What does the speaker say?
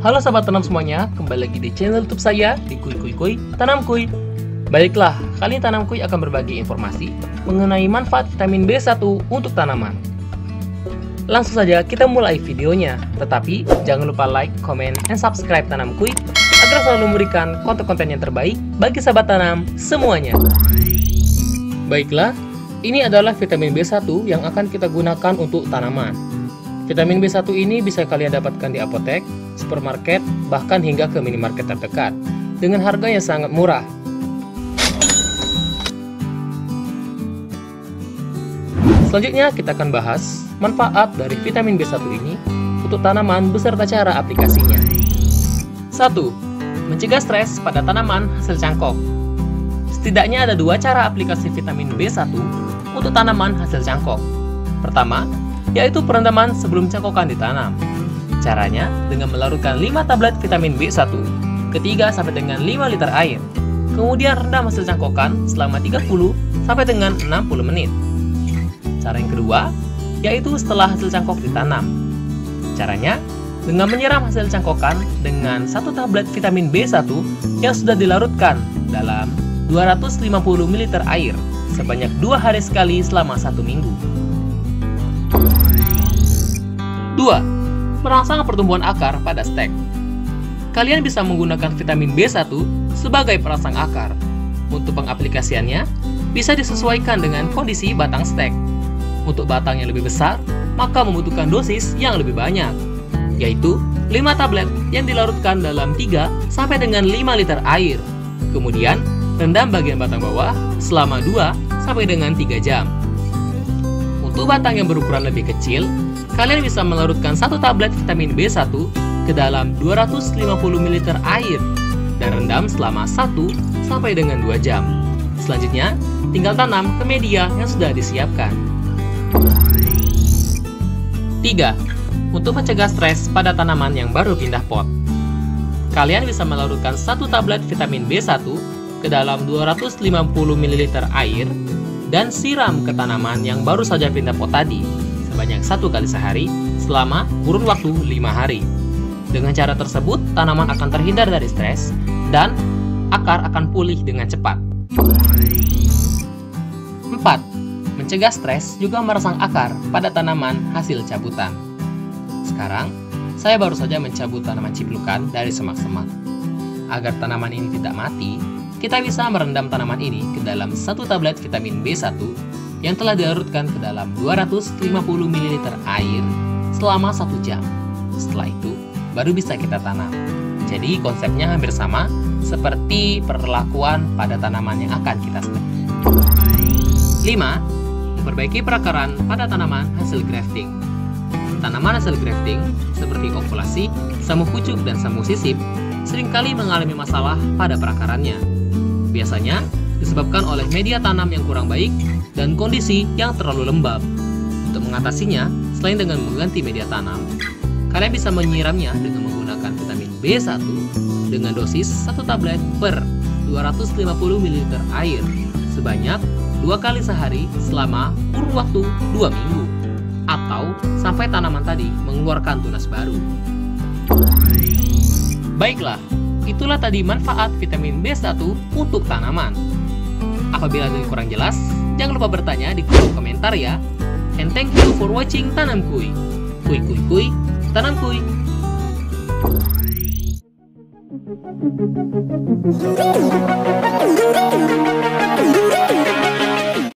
Halo sahabat tanam semuanya, kembali lagi di channel YouTube saya di Kuy Kuy Kuy Tanam Kuy. Baiklah, kali ini Tanam Kuy akan berbagi informasi mengenai manfaat vitamin B1 untuk tanaman. Langsung saja kita mulai videonya, tetapi jangan lupa like, comment, dan subscribe Tanam Kuy agar selalu memberikan konten-konten yang terbaik bagi sahabat tanam semuanya. Baiklah, ini adalah vitamin B1 yang akan kita gunakan untuk tanaman. Vitamin B1 ini bisa kalian dapatkan di apotek, supermarket, bahkan hingga ke minimarket terdekat dengan harga yang sangat murah. Selanjutnya kita akan bahas manfaat dari vitamin B1 ini untuk tanaman beserta cara aplikasinya. 1. Mencegah stres pada tanaman hasil cangkok. Setidaknya ada dua cara aplikasi vitamin B1 untuk tanaman hasil cangkok. Pertama, yaitu perendaman sebelum cangkokan ditanam. Caranya dengan melarutkan 5 tablet vitamin B1 ke 3 sampai dengan 5 liter air. Kemudian rendam hasil cangkokan selama 30 sampai dengan 60 menit. Cara yang kedua, yaitu setelah hasil cangkok ditanam. Caranya dengan menyiram hasil cangkokan dengan 1 tablet vitamin B1 yang sudah dilarutkan dalam 250 ml air sebanyak 2 hari sekali selama 1 minggu. 2. Merangsang pertumbuhan akar pada stek. Kalian bisa menggunakan vitamin B1 sebagai perangsang akar. Untuk pengaplikasiannya, bisa disesuaikan dengan kondisi batang stek. Untuk batang yang lebih besar, maka membutuhkan dosis yang lebih banyak, yaitu 5 tablet yang dilarutkan dalam 3 sampai dengan 5 liter air. Kemudian, rendam bagian batang bawah selama 2 sampai dengan 3 jam. Untuk batang yang berukuran lebih kecil, kalian bisa melarutkan 1 tablet vitamin B1 ke dalam 250 ml air dan rendam selama 1 sampai dengan 2 jam. Selanjutnya, tinggal tanam ke media yang sudah disiapkan. 3. Untuk mencegah stres pada tanaman yang baru pindah pot. Kalian bisa melarutkan 1 tablet vitamin B1 ke dalam 250 ml air dan siram ke tanaman yang baru saja pindah pot tadi sebanyak 1 kali sehari selama kurun waktu 5 hari. Dengan cara tersebut, tanaman akan terhindar dari stres dan akar akan pulih dengan cepat. 4. Mencegah stres juga merangsang akar pada tanaman hasil cabutan. Sekarang, saya baru saja mencabut tanaman ciplukan dari semak-semak. Agar tanaman ini tidak mati, kita bisa merendam tanaman ini ke dalam 1 tablet vitamin B1 yang telah dilarutkan ke dalam 250 ml air selama 1 jam. Setelah itu, baru bisa kita tanam. Jadi konsepnya hampir sama seperti perlakuan pada tanaman yang akan kita setek. 5. Memperbaiki perakaran pada tanaman hasil grafting. Tanaman hasil grafting seperti ovulasi, samu pucuk, dan samu sisip seringkali mengalami masalah pada perakarannya. Biasanya disebabkan oleh media tanam yang kurang baik dan kondisi yang terlalu lembab. Untuk mengatasinya, selain dengan mengganti media tanam, kalian bisa menyiramnya dengan menggunakan vitamin B1 dengan dosis 1 tablet per 250 ml air sebanyak 2 kali sehari selama kurun waktu 2 minggu, atau sampai tanaman tadi mengeluarkan tunas baru. Baiklah, itulah tadi manfaat vitamin B1 untuk tanaman. Apabila ada yang kurang jelas, jangan lupa bertanya di kolom komentar ya. And thank you for watching Tanam Kuy. Kuy Kuy Kuy, Tanam Kuy.